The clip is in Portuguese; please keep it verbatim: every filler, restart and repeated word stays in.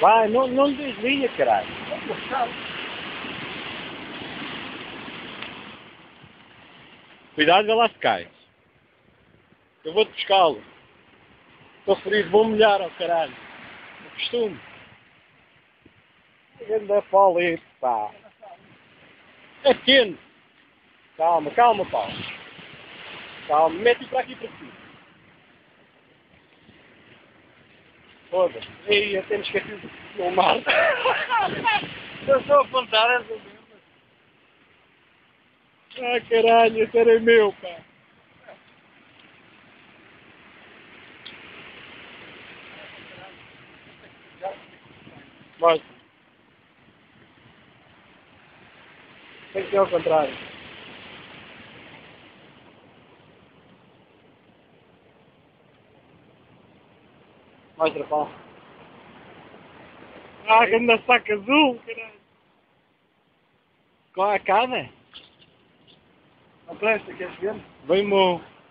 Vai, não, não desvia, caralho. Cuidado, vê lá se cai. Eu vou-te buscá-lo. Estou feliz, vou molhar ao caralho. O costume. Anda palito, pá. É pequeno. Calma, calma, pá. Calma, mete-o para aqui para ti. Foda-se. Ei, eu tenho esquecido de filmar. Eu estou a apontar essa merda. Ah, caralho, esse era meu, pá. Mostra. Tem que ser ao contrário. Mostra, pá. Ah, que anda saca azul, caralho. Qual é a cada? A presta, queres ver? Bem bom.